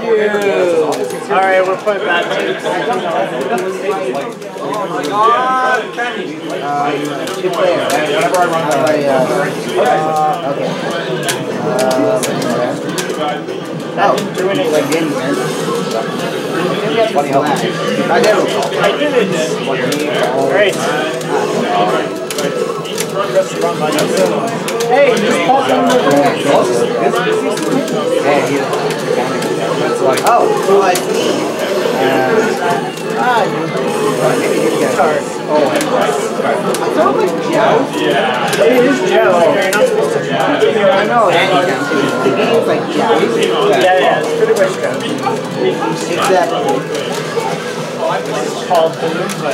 Alright, we're putting that to Oh my god! Two players. Whenever I run okay. Oh, doing it like game man. Funny how I did it. Great. Hey, just pop on the oh, I see. Kart. Oh, I thought it was gel. Yeah. It is gel. You're not supposed to try. I know, the game's like gel. Yeah, it's pretty much gel. Exactly. It's called balloon, but...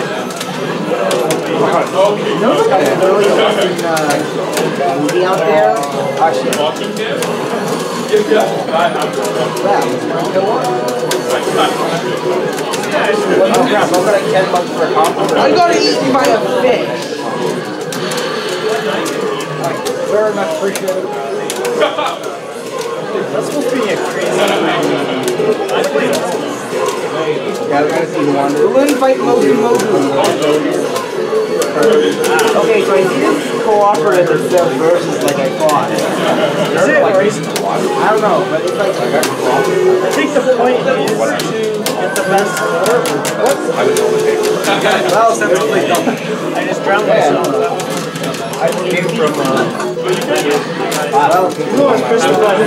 No, like a really awesome movie out there. Actually. Wow. Oh crap, I'm like $10 for a compliment. I got eaten by a fish. Very much appreciated. That's supposed to be a crazy Yeah, we're gonna see one. Balloon fight Mogu. Okay, so I see this cooperative instead of versus like I thought. Is it? Like, I don't know, but it's like... I think the point is to get the best score. What? Well, definitely. I just drowned myself. I came from... Well, who was Crystal Blood?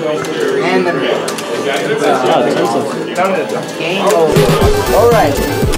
And then... Game over. Alright.